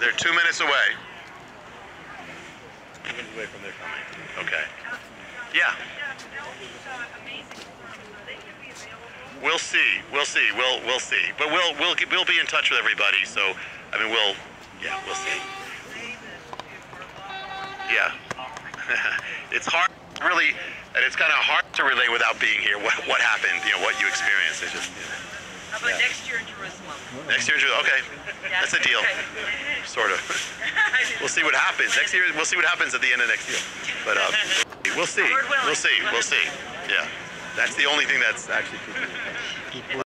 They're 2 minutes away. 2 minutes away from their coming. Okay. Yeah. We'll see. We'll see. We'll see. But we'll be in touch with everybody. So I mean we'll see. Yeah. It's hard, really, and it's kind of hard to relate without being here. What happened? You know, what you experienced. It's just. How about next year in Jerusalem? Next year in Jerusalem. Okay. Yeah. That's a deal. Sort of. We'll see what happens next year. We'll see what happens at the end of next year. But we'll see. We'll see. We'll see. Yeah. That's the only thing that's actually keeping me.